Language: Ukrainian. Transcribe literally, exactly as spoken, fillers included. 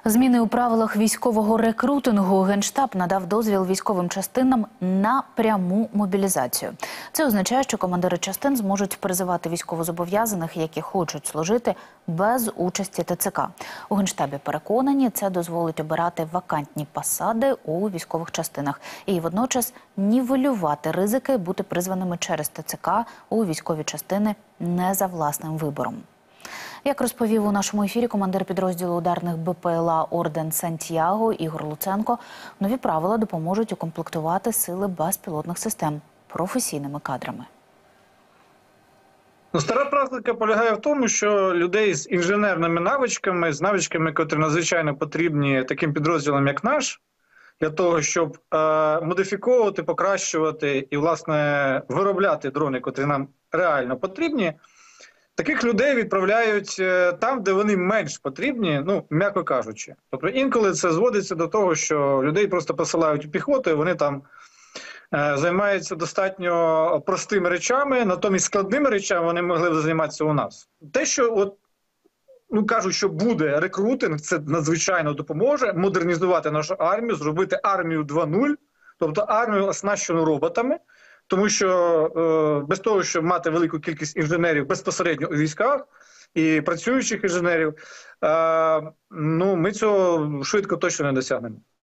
Зміни у правилах військового рекрутингу. Генштаб надав дозвіл військовим частинам на пряму мобілізацію. Це означає, що командири частин зможуть призивати військовозобов'язаних, які хочуть служити, без участі ТЦК. У Генштабі переконані, це дозволить обирати вакантні посади у військових частинах і водночас нівелювати ризики бути призваними через ТЦК у військові частини не за власним вибором. Як розповів у нашому ефірі командир підрозділу ударних БПЛА «Орден Сантьяго» Ігор Луценко, нові правила допоможуть укомплектувати сили безпілотних систем професійними кадрами. Ну, стара практика полягає в тому, що людей з інженерними навичками, з навичками, які надзвичайно потрібні таким підрозділам, як наш, для того, щоб е, модифіковувати, покращувати і, власне, виробляти дрони, які нам реально потрібні, таких людей відправляють там, де вони менш потрібні, ну, м'яко кажучи. Тобто інколи це зводиться до того, що людей просто посилають у піхоту, і вони там е, займаються достатньо простими речами, натомість складними речами вони могли б займатися у нас. Те, що от, ну, кажуть, що буде рекрутинг, це надзвичайно допоможе модернізувати нашу армію, зробити армію два нуль, тобто армію, оснащену роботами. Тому що е, без того, щоб мати велику кількість інженерів безпосередньо у військах і працюючих інженерів, е, ну, ми цього швидко точно не досягнемо.